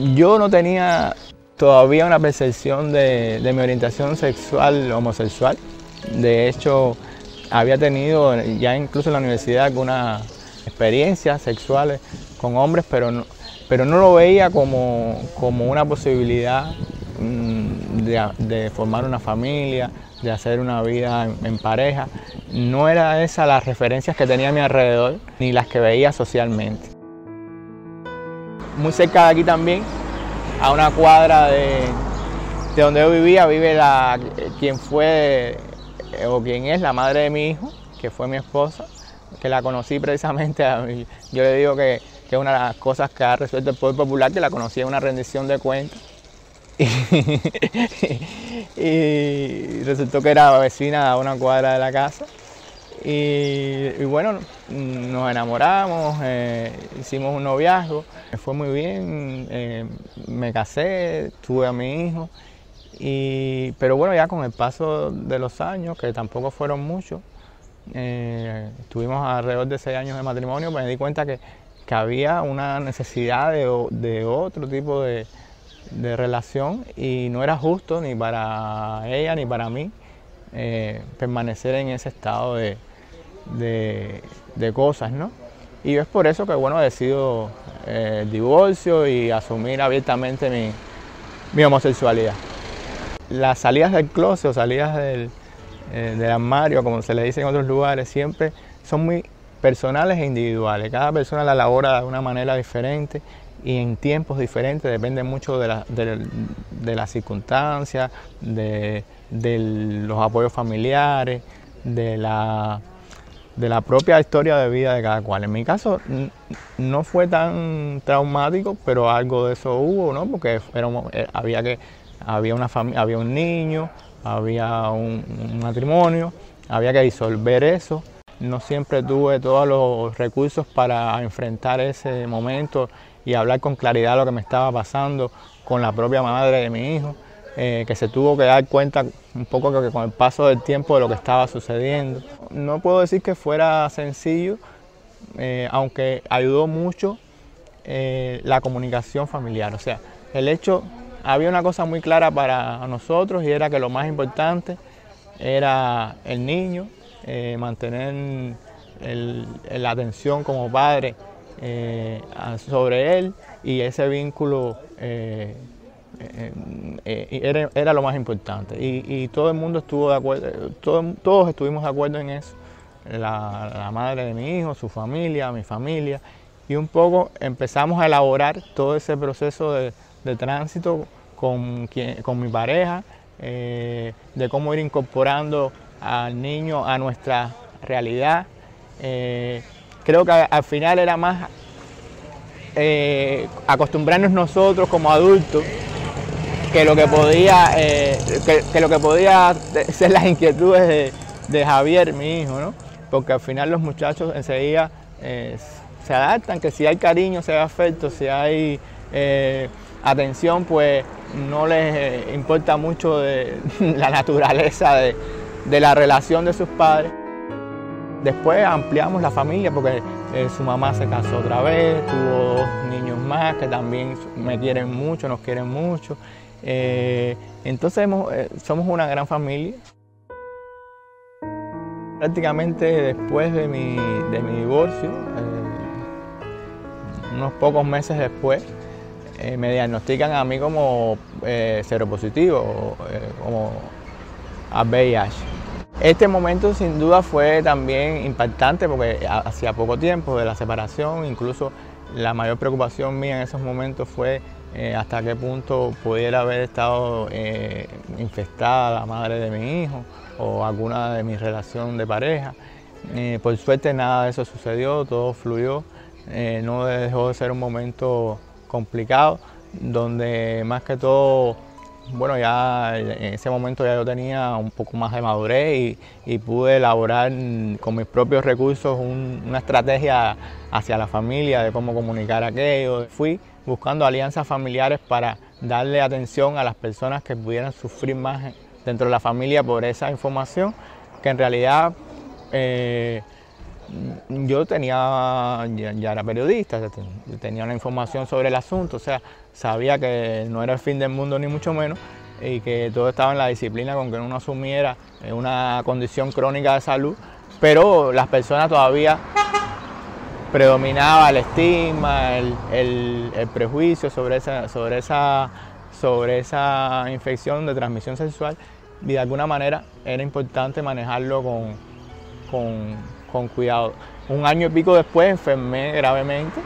Yo no tenía todavía una percepción de mi orientación sexual homosexual. De hecho, había tenido ya incluso en la universidad algunas experiencias sexuales con hombres, pero no lo veía como una posibilidad de formar una familia, de hacer una vida en pareja. No era esas las referencias que tenía a mi alrededor, ni las que veía socialmente. Muy cerca de aquí también, a una cuadra de donde yo vivía, vive quien fue o quien es la madre de mi hijo, que fue mi esposa, que la conocí precisamente. Yo le digo que es una de las cosas que ha resuelto el Poder Popular, que la conocí en una rendición de cuentas. Y resultó que era vecina a una cuadra de la casa. Y bueno, nos enamoramos, hicimos un noviazgo, me fue muy bien, me casé, tuve a mi hijo, pero bueno, ya con el paso de los años, que tampoco fueron muchos, estuvimos alrededor de 6 años de matrimonio, pues me di cuenta que había una necesidad de otro tipo de relación, y no era justo ni para ella ni para mí permanecer en ese estado de cosas, ¿no? Y es por eso que, bueno, decido el divorcio y asumir abiertamente mi homosexualidad. Las salidas del closet o salidas del armario, como se le dice en otros lugares, siempre son muy personales e individuales. Cada persona la elabora de una manera diferente y en tiempos diferentes, depende mucho de las circunstancias, de los apoyos familiares, de la propia historia de vida de cada cual. En mi caso no fue tan traumático, pero algo de eso hubo, ¿no? Porque había una familia, había un niño, había un matrimonio, había que disolver eso. No siempre tuve todos los recursos para enfrentar ese momento y hablar con claridad de lo que me estaba pasando con la propia madre de mi hijo, que se tuvo que dar cuenta un poco que con el paso del tiempo de lo que estaba sucediendo. No puedo decir que fuera sencillo, aunque ayudó mucho la comunicación familiar. O sea, había una cosa muy clara para nosotros, y era que lo más importante era el niño, mantener la atención como padre sobre él, y ese vínculo era lo más importante, y todo el mundo estuvo de acuerdo, todos estuvimos de acuerdo en eso, la madre de mi hijo, su familia, mi familia, y un poco empezamos a elaborar todo ese proceso de tránsito con mi pareja, de cómo ir incorporando al niño a nuestra realidad. Creo que al final era más acostumbrarnos nosotros como adultos que lo que podía ser las inquietudes de Javier, mi hijo, ¿no? Porque al final los muchachos enseguida se adaptan, que si hay cariño, si hay afecto, si hay atención, pues no les importa mucho la naturaleza de la relación de sus padres. Después ampliamos la familia porque su mamá se casó otra vez, tuvo 2 niños más que también me quieren mucho, nos quieren mucho. Entonces somos una gran familia. Prácticamente después de mi divorcio, unos pocos meses después, me diagnostican a mí como seropositivo, como a VIH. Este momento sin duda fue también impactante porque hacía poco tiempo de la separación, incluso la mayor preocupación mía en esos momentos fue hasta qué punto pudiera haber estado infectada la madre de mi hijo o alguna de mi relación de pareja. Por suerte nada de eso sucedió, todo fluyó, no dejó de ser un momento complicado, donde más que todo, bueno, ya en ese momento ya yo tenía un poco más de madurez y pude elaborar con mis propios recursos una estrategia hacia la familia de cómo comunicar aquello. Fui buscando alianzas familiares para darle atención a las personas que pudieran sufrir más dentro de la familia por esa información, que en realidad yo ya era periodista, tenía una información sobre el asunto, o sea, sabía que no era el fin del mundo ni mucho menos y que todo estaba en la disciplina con que uno asumiera una condición crónica de salud, pero las personas todavía predominaba el estigma, el prejuicio sobre esa infección de transmisión sexual y de alguna manera era importante manejarlo con cuidado. Un año y pico después enfermé gravemente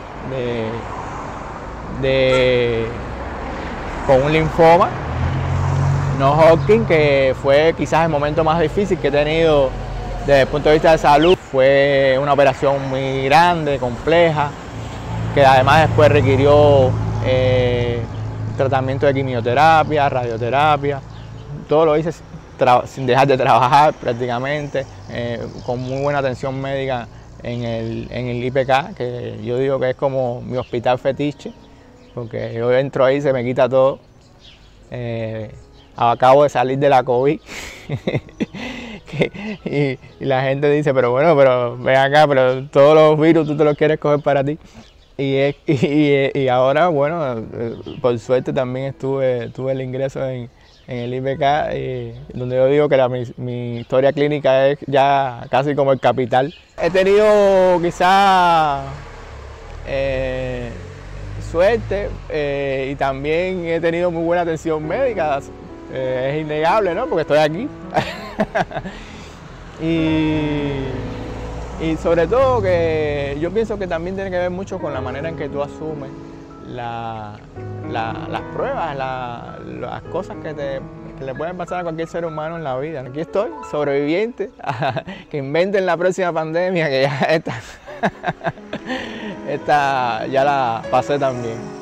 con un linfoma no Hodgkin, que fue quizás el momento más difícil que he tenido desde el punto de vista de salud. Fue una operación muy grande, compleja, que además después requirió tratamiento de quimioterapia, radioterapia. Todo lo hice sin dejar de trabajar prácticamente, con muy buena atención médica en el IPK, que yo digo que es como mi hospital fetiche, porque yo entro ahí y se me quita todo. Acabo de salir de la COVID y la gente dice, pero bueno, pero ven acá, pero todos los virus tú te los quieres coger para ti. Y ahora, bueno, por suerte también tuve el ingreso en el IPK, donde yo digo que mi historia clínica es ya casi como el Capital. He tenido quizás suerte y también he tenido muy buena atención médica, es innegable, ¿no? Porque estoy aquí. Y sobre todo que yo pienso que también tiene que ver mucho con la manera en que tú asumes las pruebas, las cosas que le pueden pasar a cualquier ser humano en la vida. Aquí estoy, sobreviviente, que inventen la próxima pandemia, que ya esta ya la pasé también.